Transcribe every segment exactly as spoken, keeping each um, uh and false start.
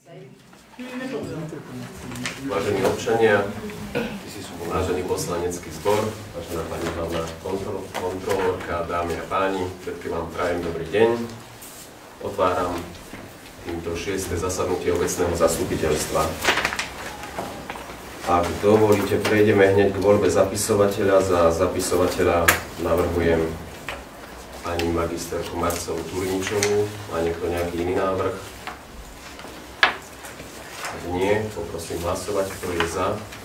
Vážení občania, vážený poslanecký zbor, vážená pani hlavná kontrol, kontrolórka, dámy a páni, všetkým vám prajem dobrý deň. Otváram týmto šieste zasadnutie obecného zastupiteľstva. Ak dovolíte, prejdeme hneď k voľbe zapisovateľa. Za zapisovateľa navrhujem pani magisterku Marcelu Turničovú. Má niekto nejaký iný návrh? Ak nie, poprosím hlasovať, kto je za.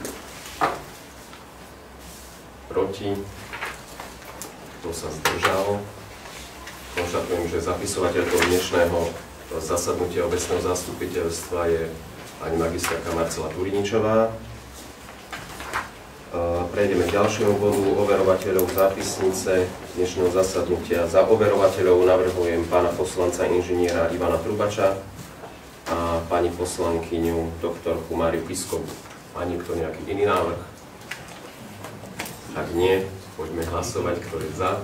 Proti? Kto sa zdržal? Konštatujem, že zapisovateľkou dnešného zasadnutia obecného zastupiteľstva je pani magisterka Marcela Turničová. Prejdeme k ďalšiemu bodu overovateľov zápisnice dnešného zasadnutia. Za overovateľov navrhujem pána poslanca inžiniera Ivana Trubača a pani poslankyňu doktorku Máriu Piskovú. Má niekto nejaký iný návrh? Ak nie, poďme hlasovať, kto je za.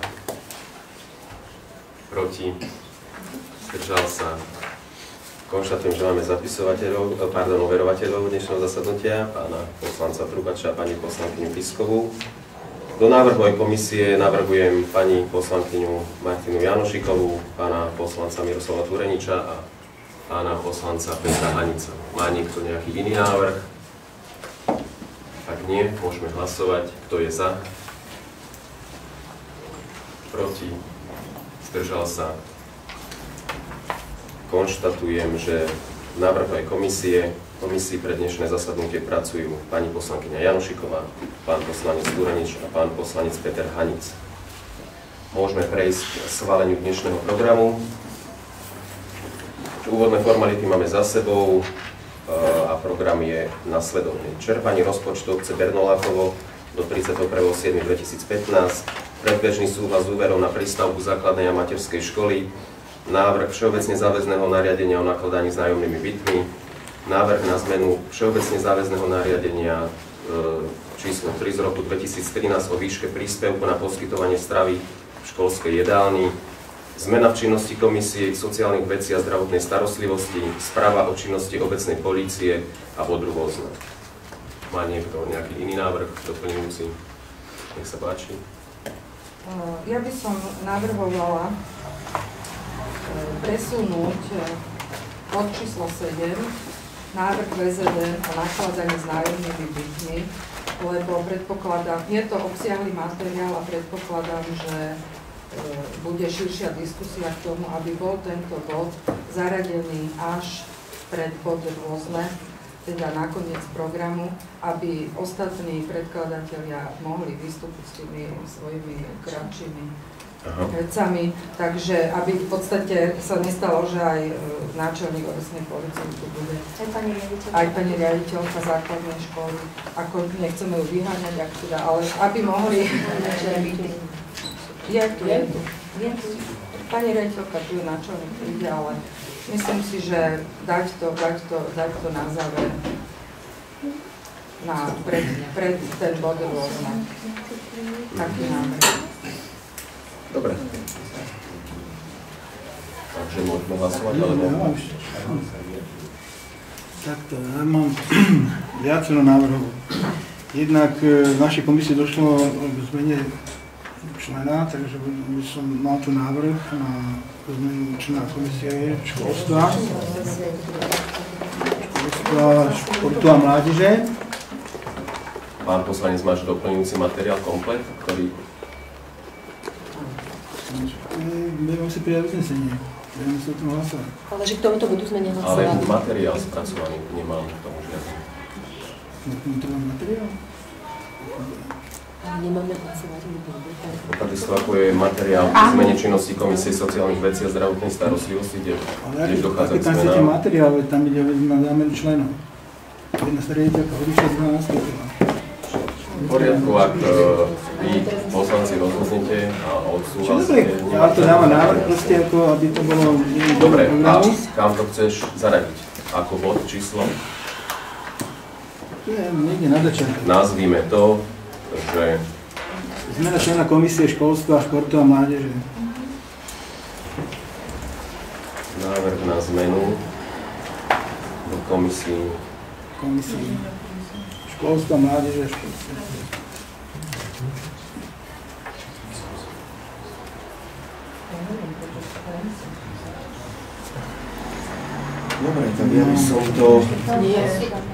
Proti? Zdržal sa? Konštatujem, že máme zapisovateľov, pardon, overovateľov dnešného zasadnutia, pána poslanca Trubača a pani poslankyňu Piskovú. Do návrhovej komisie navrhujem pani poslankyňu Martinu Janošikovú, pána poslanca Miroslava Tureniča a pána poslanca Petra Hanica. Má niekto nejaký iný návrh? Ak nie, môžeme hlasovať. Kto je za? Proti? Zdržal sa? Konštatujem, že v návrhovej komisie, komisii pre dnešné zasadnutie pracujú pani poslankyňa Janošiková, pán poslanec Turenič a pán poslanec Peter Hanic. Môžeme prejsť k schváleniu dnešného programu. Úvodné formality máme za sebou a program je nasledovný. Čerpanie rozpočtu obce Bernolákovo do tridsiateho prvého júla dvetisícpätnásť, predbežný súhlas s úverom na prístavbu základnej a materskej školy, návrh všeobecne záväzného nariadenia o nakladaní s nájomnými bytmi, návrh na zmenu všeobecne záväzného nariadenia e, číslo tri z roku dvetisíctrinásť o výške príspevku na poskytovanie stravy v školskej jedálni, zmena v činnosti komisie sociálnych vecí a zdravotnej starostlivosti, správa o činnosti obecnej polície a bod rôzne. Má niekto nejaký iný návrh doplňujúci? Nech sa páči. Ja by som navrhovala presunúť pod číslo sedem návrh vé zet en o nakladaní s nájomnými bytmi, lebo predpokladám, je to obsiahly materiál a predpokladám, že e, bude širšia diskusia k tomu, aby bol tento bod zaradený až pred bod rôzne, teda na koniec programu, aby ostatní predkladatelia mohli vystúpiť s tými svojimi kratšími vecami, takže aby v podstate sa nestalo, že aj e, náčelník obecnej polície tu bude. Aj pani riaditeľka. Aj pani riaditeľka základnej školy. Ako nechceme ju vyháňať, ak teda, ale aby mohli... Je tu, je tu. Pani riaditeľka tu je náčelník, príde, ale myslím si, že dať to, dať to, dať to na záver. Na, pred, pred ten bod rôzne. Taký návrh. Dobre. Takže môžeme hlasovať, alebo... Takto, ja mám viacero návrhov. Jednak v našej komisii došlo k zmene člena, takže by som mal tu návrh na zmenu člena komisie školstva, školstva, športu a mládeže. Pán poslanec, máš doplňujúci materiál komplet, ktorý... Budeme si prijať uznesenie. Budeme si o tom hlasovať. Ale že k tomuto bodu sme nehlasovali. Ale materiál spracovaný nemám k tomu žiadny. To mám materiál? Ale nemáme hlasovať. Takisto ako je materiál k zmene činnosti Komisie sociálnych vecí a zdravotnej starostlivosti, kde tiež dochádza k zmenám. Ale tam chcete materiál, tam ide na zámenu členov. Jedna sa riaditeľka odišla, druhá nastúpila. V poriadku, ak uh, vy poslanci rozhodnete a odsúhlasíte... Ja to dávam návrh proste, ako aby to bolo... Dobre, a kam to chceš zaradiť? Ako bod, číslo? To je niekde na začiatku. Nazvíme to, že... Zmena člena komisie školstva, športu a mládeže. Návrh na zmenu do komisí. Komisii školstva, mládeže a športu. Dobre, tak ja by som to... Nie.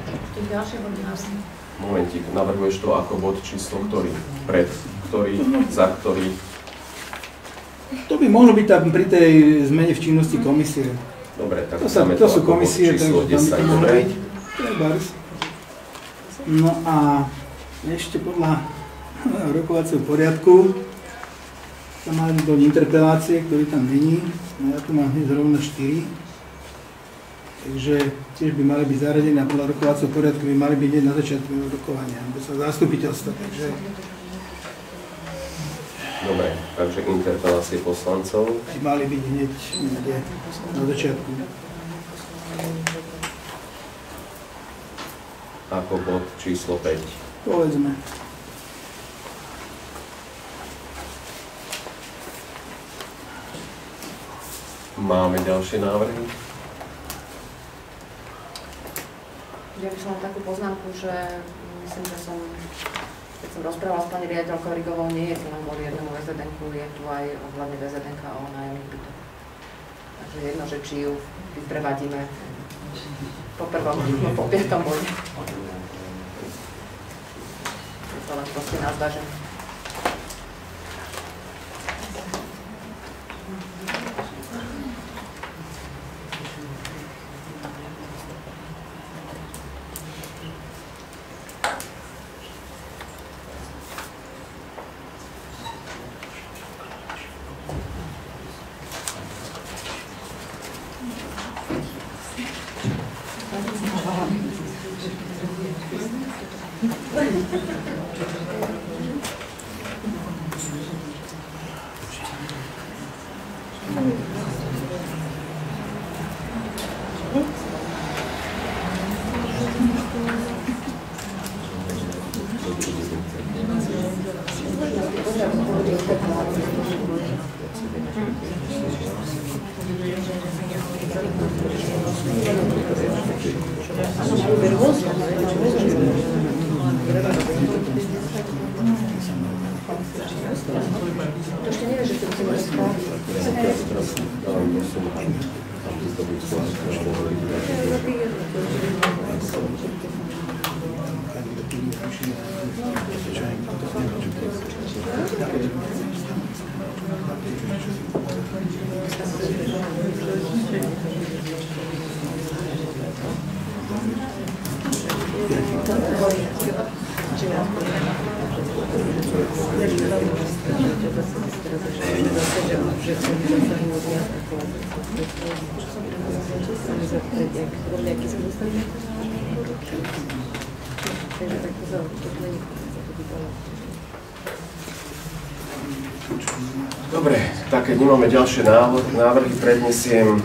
Momentík, navrhuješ to ako bod číslo ktorý? Pred ktorý? Za ktorý? To by mohlo byť tam pri tej zmene v činnosti komisie. Dobre, tak To, sa, dáme to to sú ako bod komisie, číslo takže tam by desať. to mohlo Dobre? byť. Trebárs. No a ešte podľa rokovacieho poriadku tam mali byť interpelácie, ktorý tam není. No ja tu mám hneď zrovna štyri. Takže tiež by mali byť zaradené a podľa rokovacieho poriadku by mali byť hneď na začiatku rokovania, alebo sa zastupiteľstva. Takže... Dobre, takže interpelácie poslancov. by mali byť hneď niekde na začiatku. Ako bod číslo päť. Povedzme. Máme ďalšie návrhy? Ja by som len takú poznámku, že myslím, že som, keď som rozprávala s pani riaditeľkou Rigovou, nie je tu len kvôli jednému vé zet enku, je tu aj ohľadne vé zet enka o nájomných bytoch. Takže jedno, že či ju vyprevadíme po prvom, po piatom bode. Je to len proste na zváženie. Dobre, tak keď nemáme ďalšie návrhy, prednesiem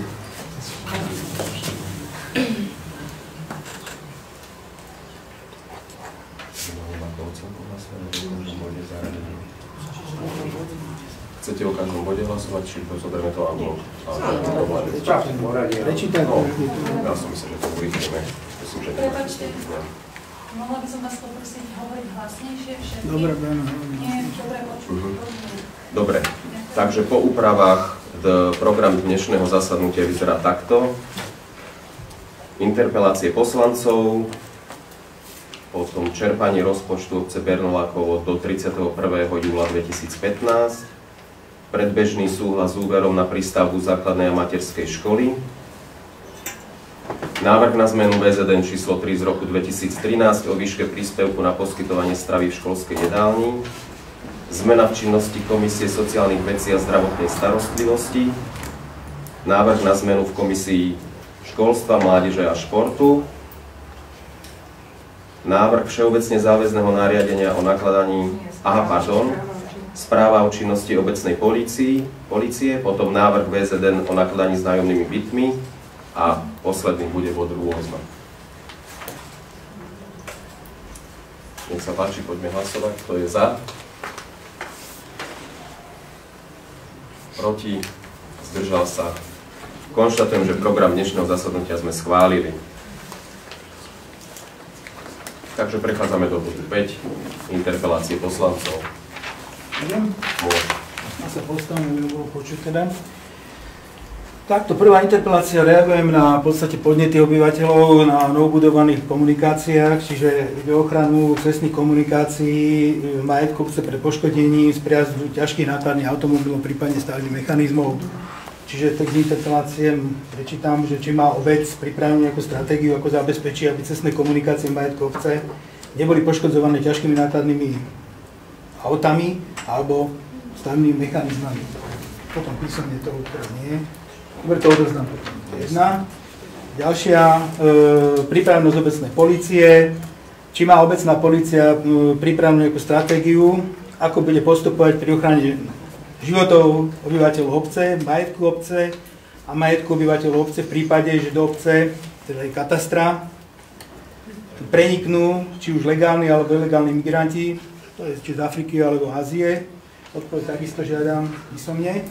Chcete o každom bode hlasovať, či to zoberieme to alebo Prečítaj. No, ja som myslel, že to uvidíme. Myslím, že Prepačte, mohla by som vás poprosiť hovoriť hlasnejšie všetky? Dobre, Beno. Nie, dobre počuť. Dobre, takže po úpravách program dnešného zasadnutia vyzerá takto. Interpelácie poslancov, potom čerpanie rozpočtu obce Bernolákovo do tridsiateho prvého júla dvetisícpätnásť, predbežný súhlas s úverom na prístavbu základnej a materskej školy, návrh na zmenu vé zet en číslo tri z roku dvetisíctrinásť o výške príspevku na poskytovanie stravy v školskej jedálni, zmena v činnosti Komisie sociálnych vecí a zdravotnej starostlivosti, návrh na zmenu v Komisii školstva, mládeže a športu, návrh všeobecne záväzného nariadenia o nakladaní, aha, pardon, správa o činnosti obecnej polícii, polície, potom návrh vé zet en o nakladaní s nájomnými bytmi a posledný bude bod rôzne. Nech sa páči, poďme hlasovať. Kto je za? Proti? Zdržal sa? Konštatujem, že program dnešného zasadnutia sme schválili. Takže prechádzame do bodu päť, interpelácie poslancov. Idem? Môže. Ja sa postavím, aby bolo počuť teda. Takto, prvá interpelácia, reagujem na v podstate podnety obyvateľov na novobudovaných komunikáciách, čiže ide o ochranu cestných komunikácií, majetku obce pre poškodení z prijazdu ťažkých nákladných automobilov, prípadne stavebných mechanizmov. Čiže text interpelácie prečítam, že či má obec pripravenú nejakú stratégiu, ako zabezpečí, aby cestné komunikácie majetku obce neboli poškodzované ťažkými nákladnými autami alebo stavebnými mechanizmami. Potom písomne to teraz nie je. Dobre, to odoznám. Jedna. Ďalšia, e, pripravenosť obecnej polície. Či má obecná polícia e, pripravenú nejakú stratégiu, ako bude postupovať pri ochrane životov obyvateľov obce, majetku obce a majetku obyvateľov obce v prípade, že do obce, teda aj katastra, preniknú či už legálni alebo ilegálni migranti, to je či z Afriky alebo Ázie. Odpoveď takisto žiadam písomne.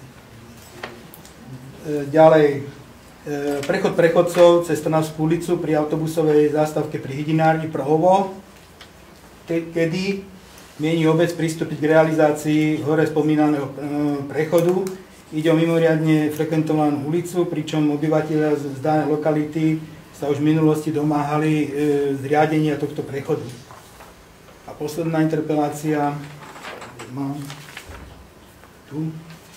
Ďalej, prechod prechodcov cez Trnavskú ulicu pri autobusovej zástavke pri Hydinárni Prohovo, kedy mieni obec pristúpiť k realizácii hore spomínaného prechodu. Ide o mimoriadne frekventovanú ulicu, pričom obyvateľia z danej lokality sa už v minulosti domáhali zriadenia tohto prechodu. A posledná interpelácia, mám tu.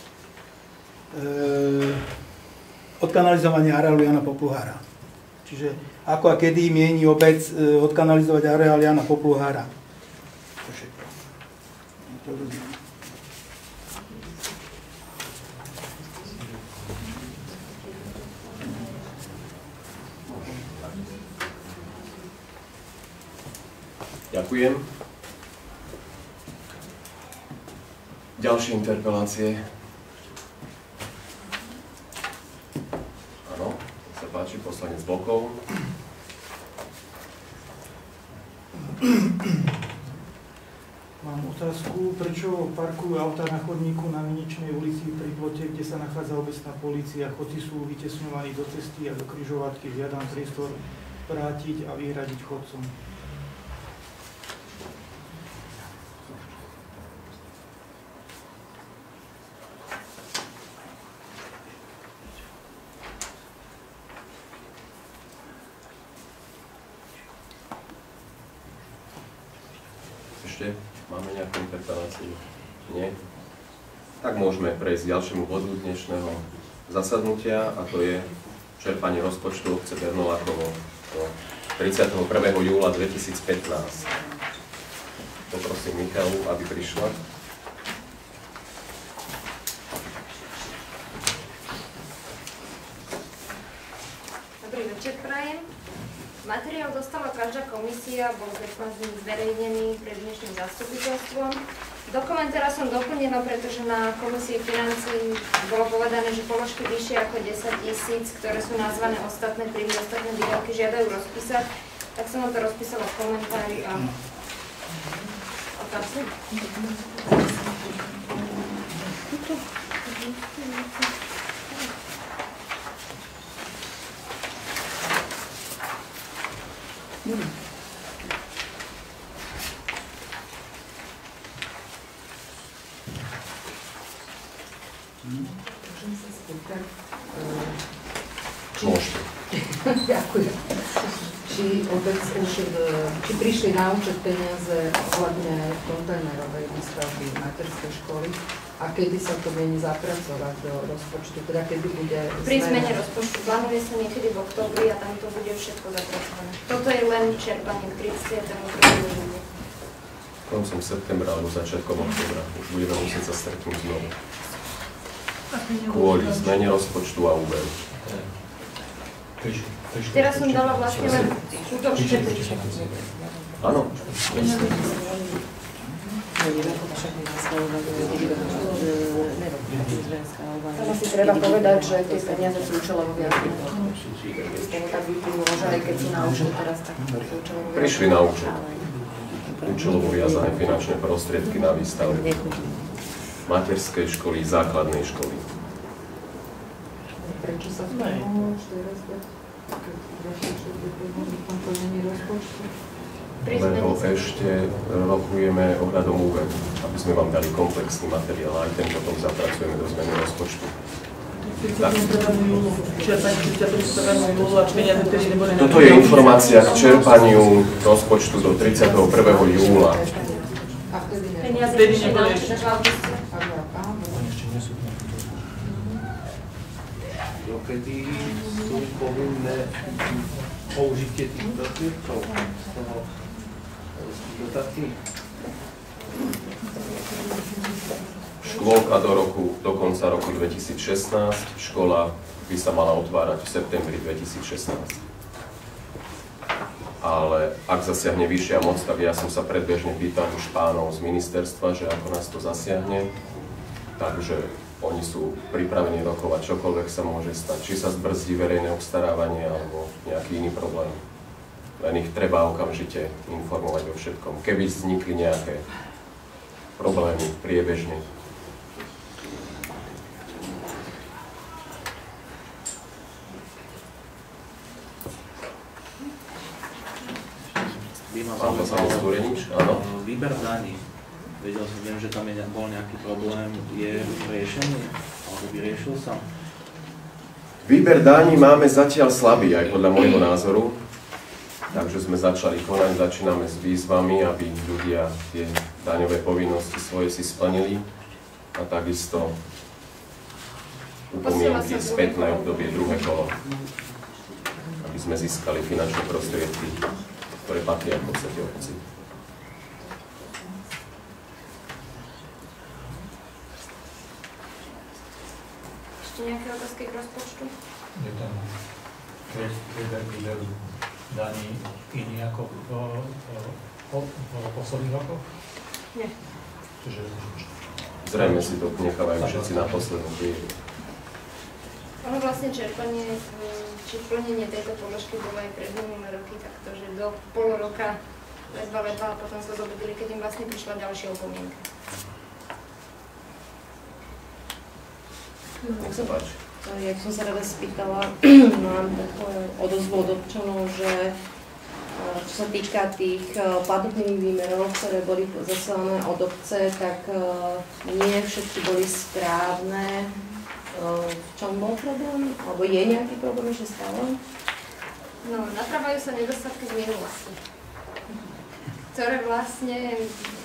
Odkanalizovanie areálu Jana Popluhára. Čiže ako a kedy mieni obec odkanalizovať areál Jana Popluhára. To všetko. Ďakujem. Ďalšie interpelácie. Áno, nech sa páči, poslanec Blokov. Mám otázku, prečo parkujú autá na chodníku na Viničnej ulici pri plote, kde sa nachádza obecná polícia. Chodci sú vytesňovaní do cesty a do križovatky. Žiadam priestor vrátiť a vyhradiť chodcom. Ešte máme nejakú interpeláciu? Nie? Tak môžeme prejsť k ďalšiemu bodu dnešného zasadnutia, a to je čerpanie rozpočtu obce Bernolákovo do tridsiateho prvého júla dvetisícpätnásť. Poprosím Michalu, aby prišla. Dobrý večer prajem. Materiál dostala každá komisia, bol pätnásť dní zverejnený pred dnešným zastupiteľstvom. Dokument teraz som doplnila, pretože na komisii financií bolo povedané, že položky vyššie ako desať tisíc, ktoré sú nazvané ostatné príjmy, ostatné výdavky, žiadajú rozpísať. Tak som vám to rozpísala v komentári a otázky. Môžem sa spýtať? Môžete. Ďakujem. Či obec už, či prišli na účet peniaze ohľadne kontajnerovej výstavby materskej školy a kedy sa to mieni zapracovať do rozpočtu, teda kedy bude Pri zmene rozpočtu plánuje sa niekedy v októbri a tam to bude všetko zapracované. Toto je len čerpanie k tridsiateho prvého júla. Koncom septembra alebo začiatkom októbra už budeme musieť sa stretnúť znovu. Kvôli zmene rozpočtu a úveru. Teraz som dala vlastne len skutočne. Áno. Tam asi treba povedať, že tie peniaze sú účelovo viazané. Lebo tak vyplývalo, že aj keď sú na účet teraz, tak sú účelovo viazané. Prišli na účet. Účelovo viazané finančné prostriedky na výstavbu materskej školy, základnej školy. Prečo sa to mohlo už teraz dať? Keď rozpočet je v tom plnení rozpočtu? lebo ešte rokujeme ohľadom úveru, aby sme vám dali komplexný materiál a aj ten potom zapracujeme do zmeny rozpočtu. Toto je informácia k čerpaniu rozpočtu do tridsiateho prvého júla. A vtedy nebolo. Peniaze ešte neboli ešte v auguste. Dokedy sú povinné použitie tých prostriedkov z toho dotácií? Škôlka do roku, do konca roku dvetisícšestnásť, škola by sa mala otvárať v septembri dvetisícšestnásť. Ale ak zasiahne vyššia moc, tak ja som sa predbežne pýtal už pánov z ministerstva, že ako nás to zasiahne. Takže oni sú pripravení rokovať, čokoľvek sa môže stať. Či sa zbrzdí verejné obstarávanie, alebo nejaký iný problém. Len ich treba okamžite informovať o všetkom. Keby vznikli nejaké problémy priebežne. Pán poslanec Turenič, áno. Výber daní. Vedel som, viem, že tam je, bol nejaký problém. Je riešený? Alebo vyriešil sa? Výber daní máme zatiaľ slabý, aj podľa môjho názoru. Takže sme začali konať, začíname s výzvami, aby ľudia tie daňové povinnosti svoje si splnili. A takisto upomienky spätné obdobie druhé kolo. Aby sme získali finančné prostriedky, ktoré patria v podstate obci. Ešte nejaké otázky k rozpočtu? Je ten výber výberu daní iný ako v, v, v posledných rokoch? Nie. Čiže... Zrejme si to nechávajú všetci na poslednú chvíľu. Ono vlastne čerpanie, či plnenie tejto položky bolo aj pred minulé roky takto, že do pol roka ledva, ledva a potom sa zobudili, keď im vlastne prišla ďalšia opomienka. Nech sa páči. Ja som sa rada spýtala, mám takú odozvu od občanov, že čo sa týka tých platobných výmerov, ktoré boli zaslané od obce, tak nie všetky boli správne. V čom bol problém? Alebo je nejaký problém ešte stále? No, napravajú sa nedostatky z minulosti, ktoré vlastne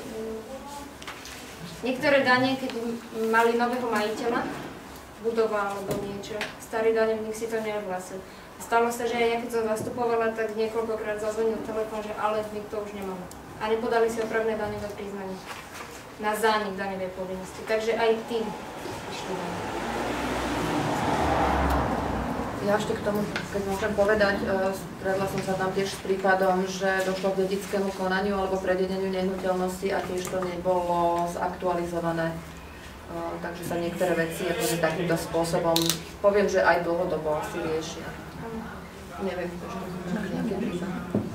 niektoré dane, keď mali nového majiteľa, budova alebo niečo, starý daňovník si to neodhlásil. Stalo sa, že aj ja keď som zastupovala, tak niekoľkokrát zazvonil telefón, že ale my to už nemáme. A nepodali si opravné daňové priznanie na zánik daňovej povinnosti. Takže aj tým išli daň. Ja ešte k tomu, keď môžem povedať, stretla som sa tam tiež s prípadom, že došlo k dedickému konaniu alebo prededeniu nehnuteľnosti a tiež to nebolo zaktualizované. Takže sa niektoré veci akože takýmto spôsobom, poviem, že aj dlhodobo asi riešia. Neviem, že nejaké prípady.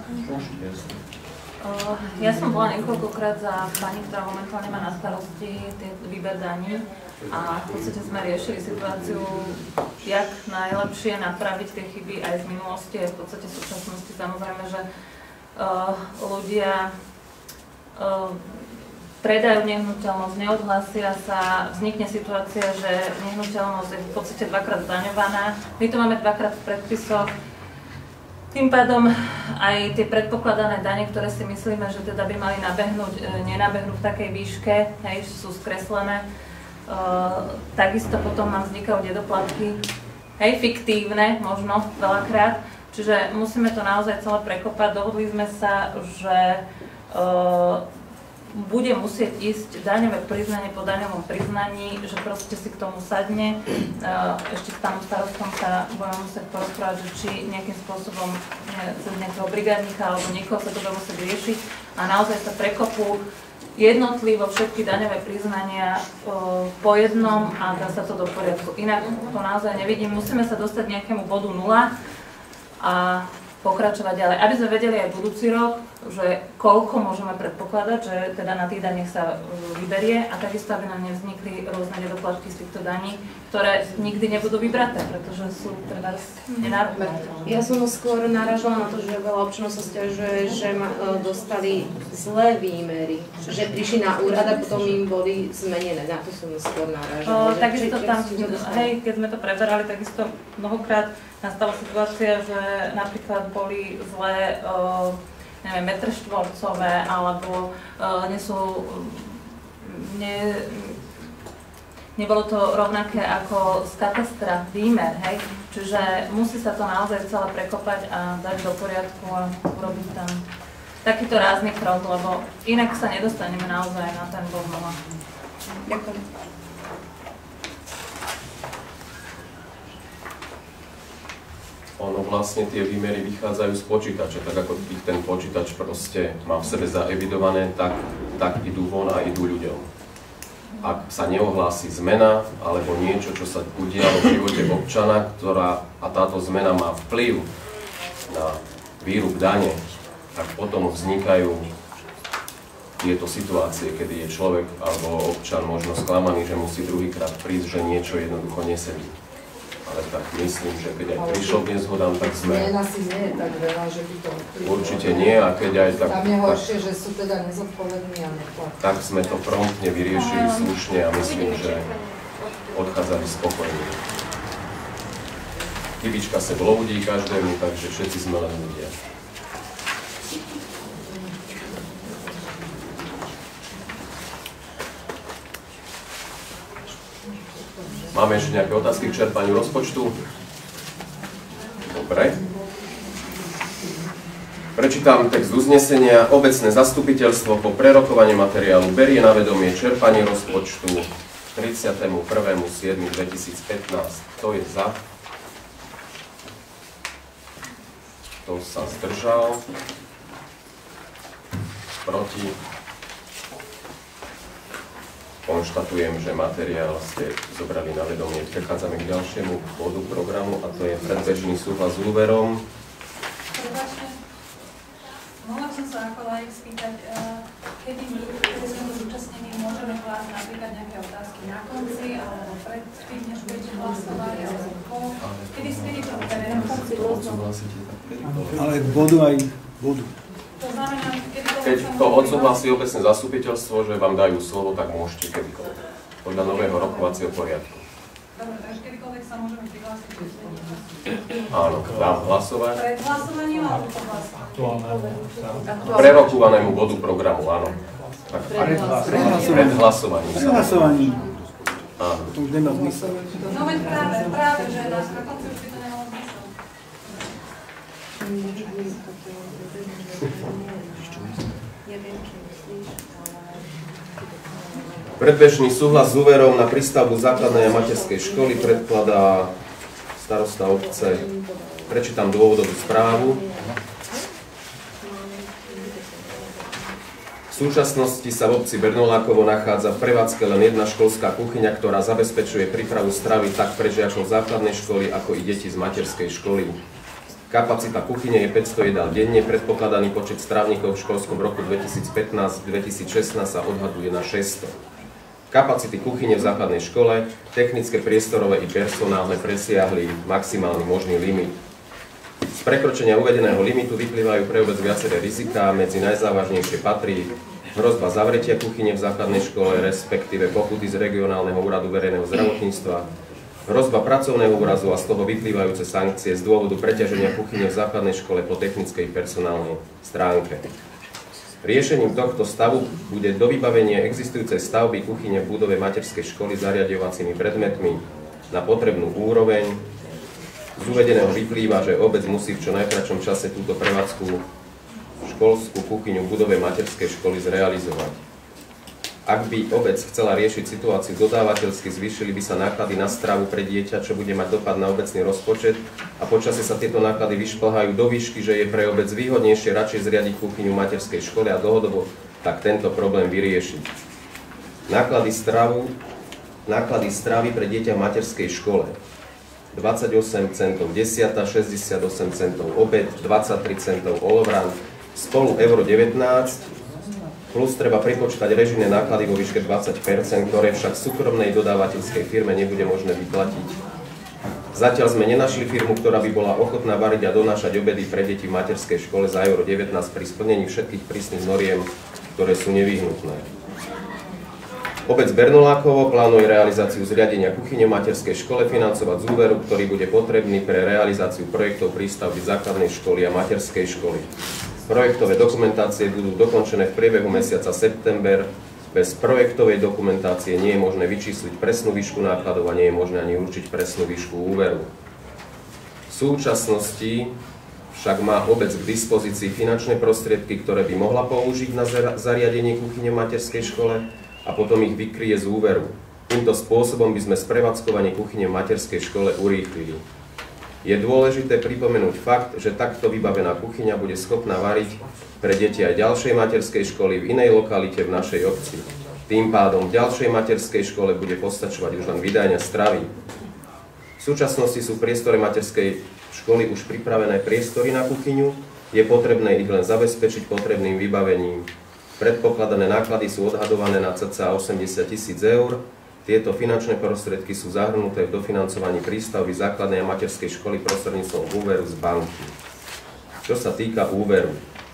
Ja som bola niekoľkokrát za pani, ktorá momentálne má na starosti výber daní a v podstate sme riešili situáciu, jak najlepšie napraviť tie chyby aj z minulosti, aj v podstate v súčasnosti. Samozrejme, že uh, ľudia uh, predajú nehnuteľnosť, neodhlásia sa, vznikne situácia, že nehnuteľnosť je v podstate dvakrát zdaňovaná. My to máme dvakrát v predpisoch. Tým pádom aj tie predpokladané dane, ktoré si myslíme, že teda by mali nabehnúť, nenabehnú v takej výške, hej, sú skreslené. Uh, takisto potom nám vznikajú nedoplatky, hej, fiktívne možno veľakrát. Čiže musíme to naozaj celé prekopať. Dohodli sme sa, že uh, bude musieť ísť daňové priznanie po daňovom priznaní, že proste si k tomu sadne. Ešte s pánom starostom sa budeme musieť porozprávať, že či nejakým spôsobom cez nejakého brigádnika alebo niekoho sa to bude musieť riešiť a naozaj sa prekopú jednotlivo všetky daňové priznania po jednom a dá sa to do poriadku. Inak to naozaj nevidím. Musíme sa dostať k nejakému bodu nula a pokračovať ďalej. Aby sme vedeli aj budúci rok, že koľko môžeme predpokladať, že teda na tých daniach sa vyberie a takisto, aby nám nevznikli rôzne nedoplatky z týchto daní, ktoré nikdy nebudú vybraté, pretože sú teda nenárokné. Ja som skôr náražala na to, že veľa občanov sa sťažuje, že ma, dostali zlé výmery, že prišli na úrad a potom im boli zmenené. Na to som skôr náražala. Takisto tam, hej, keď sme to preberali, takisto mnohokrát nastala situácia, že napríklad boli zlé uh, neviem, metre štvorcové, alebo uh, nie sú, ne, nebolo to rovnaké ako z katastra výmer, hej? Čiže musí sa to naozaj celé prekopať a dať do poriadku a urobiť tam takýto rázny krok, lebo inak sa nedostaneme naozaj na ten bod nula. Ďakujem. Ono vlastne tie výmery vychádzajú z počítača, tak ako ich ten počítač proste má v sebe zaevidované, tak, tak idú von a idú ľuďom. Ak sa neohlási zmena alebo niečo, čo sa udialo v živote občana, ktorá, a táto zmena má vplyv na výrub dane, tak potom vznikajú tieto situácie, kedy je človek alebo občan možno sklamaný, že musí druhýkrát prísť, že niečo jednoducho nesedí. Ale tak myslím, že keď aj prišlo k nezhodám, tak sme... Zmien asi nie je tak veľa, že by to vplyvalo. Určite nie, a keď aj tak... Tam je horšie, že sú teda nezodpovední a neplatí. Tak sme to promptne vyriešili slušne a myslím, že odchádzali spokojne. Chybička sa blúdi každému, takže všetci sme len ľudia. Máme ešte nejaké otázky k čerpaniu rozpočtu? Dobre. Prečítam text uznesenia. Obecné zastupiteľstvo po prerokovaní materiálu berie na vedomie čerpanie rozpočtu tridsiateho prvého júla dvetisícpätnásť. Kto je za? Kto sa zdržal? Proti? Konštatujem, že materiál ste zobrali na vedomie. Prechádzame k ďalšiemu bodu programu a to je predbežný súhlas s úverom. Prepačte, mohla som sa ako laik spýtať, kedy my, kedy sme tu zúčastnení, môžeme klásť napríklad nejaké otázky na konci, alebo pred tým, než budete hlasovať, alebo po, kedy, kedy to bereme? Ale k bodu aj bodu. To znamená, kedy to... Keď to odsúhlasí obecné zastupiteľstvo, že vám dajú slovo, tak môžete kedykoľvek. Podľa nového rokovacieho poriadku. Dobre, takže kedykoľvek sa môžeme prihlásiť. Áno, dám hlasovať. Pred hlasovaním alebo po hlasovaní? Prerokovanému bodu programu, áno. Tak, pred hlasovaním. Pred hlasovaním. Áno. To už nemá zmysel. No veď práve, práve, že na konci už by to nemalo zmysel. Predbežný súhlas s úverom na prístavbu základnej a materskej školy predkladá starosta obce. Prečítam dôvodovú správu. V súčasnosti sa v obci Bernolákovo nachádza v prevádzke len jedna školská kuchyňa, ktorá zabezpečuje prípravu stravy tak pre žiakov základnej školy, ako i deti z materskej školy. Kapacita kuchyne je päťsto jedál denne, predpokladaný počet strávnikov v školskom roku dvetisícpätnásť dvetisícšestnásť sa odhaduje na šesťsto. Kapacity kuchyne v základnej škole, technické, priestorové i personálne presiahli maximálny možný limit. Z prekročenia uvedeného limitu vyplývajú pre obec viaceré riziká, medzi najzávažnejšie patrí hrozba zavretia kuchyne v základnej škole, respektíve pokuty z regionálneho úradu verejného zdravotníctva, hrozba pracovného úrazu a z toho vyplývajúce sankcie z dôvodu preťaženia kuchyne v základnej škole po technickej personálnej stránke. Riešením tohto stavu bude dovybavenie existujúcej stavby kuchyne v budove materskej školy zariadovacími predmetmi na potrebnú úroveň. Z uvedeného vyplýva, že obec musí v čo najkratšom čase túto prevádzku školskú kuchyňu v budove materskej školy zrealizovať. Ak by obec chcela riešiť situáciu dodávateľsky, zvýšili by sa náklady na stravu pre dieťa, čo bude mať dopad na obecný rozpočet a počasie sa tieto náklady vyšplhajú do výšky, že je pre obec výhodnejšie radšej zriadiť kuchyňu v materskej škole a dlhodobo tak tento problém vyriešiť. Náklady, stravu, náklady stravy pre dieťa v materskej škole. dvadsaťosem centov, desiata šesťdesiatosem centov, obed dvadsaťtri centov, olovran, spolu euro devätnásť, plus treba pripočítať režijné náklady vo výške dvadsať percent, ktoré však súkromnej dodávateľskej firme nebude možné vyplatiť. Zatiaľ sme nenašli firmu, ktorá by bola ochotná variť a donášať obedy pre deti v materskej škole za euro devätnásť pri splnení všetkých prísnych noriem, ktoré sú nevyhnutné. Obec Bernolákovo plánuje realizáciu zriadenia kuchyne v materskej škole financovať z úveru, ktorý bude potrebný pre realizáciu projektov prístavby základnej školy a materskej školy. Projektové dokumentácie budú dokončené v priebehu mesiaca september. Bez projektovej dokumentácie nie je možné vyčísliť presnú výšku nákladov a nie je možné ani určiť presnú výšku úveru. V súčasnosti však má obec k dispozícii finančné prostriedky, ktoré by mohla použiť na zariadenie kuchyne v materskej škole a potom ich vykryje z úveru. Týmto spôsobom by sme sprevádzkovanie kuchyne v materskej škole urýchlili. Je dôležité pripomenúť fakt, že takto vybavená kuchyňa bude schopná variť pre deti aj ďalšej materskej školy v inej lokalite v našej obci. Tým pádom v ďalšej materskej škole bude postačovať už len vydajňa stravy. V súčasnosti sú v priestore materskej školy už pripravené priestory na kuchyňu, je potrebné ich len zabezpečiť potrebným vybavením. Predpokladané náklady sú odhadované na cca osemdesiat tisíc eur. Tieto finančné prostriedky sú zahrnuté v dofinancovaní prístavby základnej a materskej školy prostredníctvom úveru z banky. Čo sa týka úveru.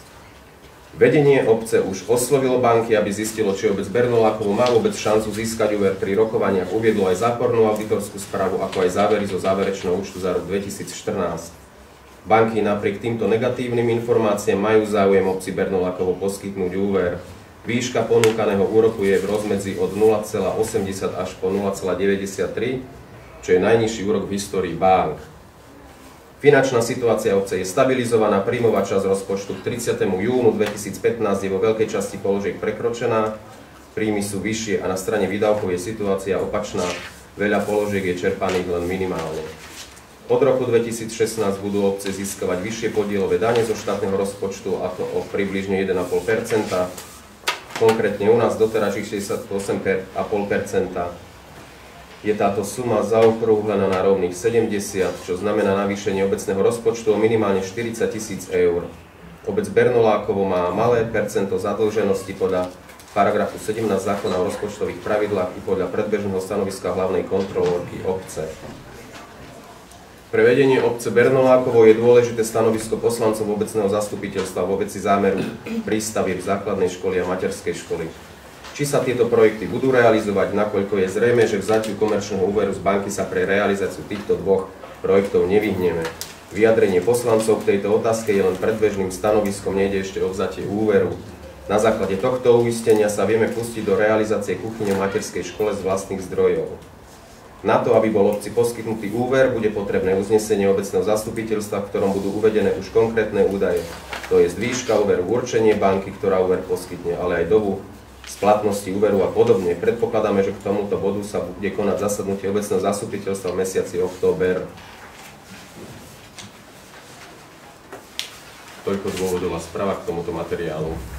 Vedenie obce už oslovilo banky, aby zistilo, či obec Bernolákovo má vôbec šancu získať úver. Pri rokovaniach uviedlo aj zápornú auditorskú správu, ako aj závery zo záverečného účtu za rok dvetisícštrnásť. Banky napriek týmto negatívnym informáciám majú záujem obci Bernolákovo poskytnúť úver. Výška ponúkaného úroku je v rozmedzi od nula celá osemdesiat až po nula celá deväťdesiattri, čo je najnižší úrok v histórii bank. Finančná situácia obce je stabilizovaná, príjmová časť rozpočtu k tridsiatemu júnu dvetisícpätnásť je vo veľkej časti položiek prekročená, príjmy sú vyššie a na strane výdavkov je situácia opačná, veľa položiek je čerpaných len minimálne. Od roku dvetisícšestnásť budú obce získavať vyššie podielové dane zo štátneho rozpočtu, a to o približne jeden celá päť percenta, konkrétne u nás doterajších šesťdesiatosem celá päť percenta. Je táto suma zaokrúhlená na rovných sedemdesiat, čo znamená navýšenie obecného rozpočtu o minimálne štyridsať tisíc eur. Obec Bernolákovo má malé percento zadlženosti podľa paragrafu sedemnásť zákona o rozpočtových pravidlách i podľa predbežného stanoviska hlavnej kontrolórky obce. Pre vedenie obce Bernolákovo je dôležité stanovisko poslancov obecného zastupiteľstva vo veci zámeru prístavy základnej školy a materskej školy. Či sa tieto projekty budú realizovať, nakoľko je zrejme, že vzatiu komerčného úveru z banky sa pre realizáciu týchto dvoch projektov nevyhneme. Vyjadrenie poslancov k tejto otázke je len predbežným stanoviskom, nejde ešte o vzatie úveru. Na základe tohto uistenia sa vieme pustiť do realizácie kuchyne v materskej škole z vlastných zdrojov. Na to, aby bol obci poskytnutý úver, bude potrebné uznesenie obecného zastupiteľstva, v ktorom budú uvedené už konkrétne údaje. To je výška úveru, určenie banky, ktorá úver poskytne, ale aj dobu splatnosti úveru a podobne. Predpokladáme, že k tomuto bodu sa bude konať zasadnutie obecného zastupiteľstva v mesiaci október. Toľko dôvodová správa k tomuto materiálu.